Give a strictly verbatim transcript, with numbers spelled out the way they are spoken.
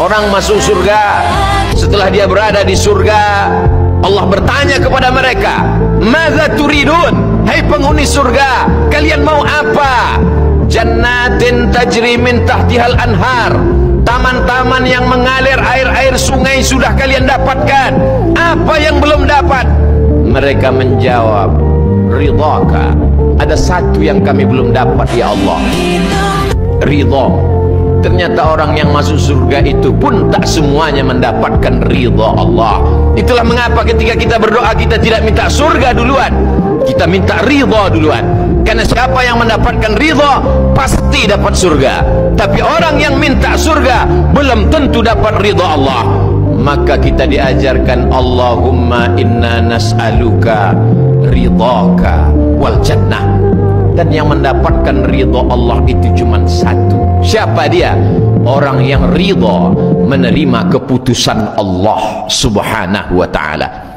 Orang masuk surga, setelah dia berada di surga, Allah bertanya kepada mereka, "Madza turidun?" Hai penghuni surga, kalian mau apa? Jannatin tajri min tahtihal anhar. Taman-taman yang mengalir air-air sungai sudah kalian dapatkan. Apa yang belum dapat? Mereka menjawab, ridhaka. Ada satu yang kami belum dapat ya Allah, ridha. Ternyata orang yang masuk surga itu pun tak semuanya mendapatkan ridha Allah. Itulah mengapa ketika kita berdoa, kita tidak minta surga duluan, kita minta ridha duluan. Karena siapa yang mendapatkan ridha pasti dapat surga. Tapi orang yang minta surga belum tentu dapat ridha Allah. Maka kita diajarkan, Allahumma inna nas'aluka ridhaka wal jannah. Dan yang mendapatkan ridha Allah itu cuma satu. Siapa dia? Orang yang ridha menerima keputusan Allah subhanahu wa ta'ala.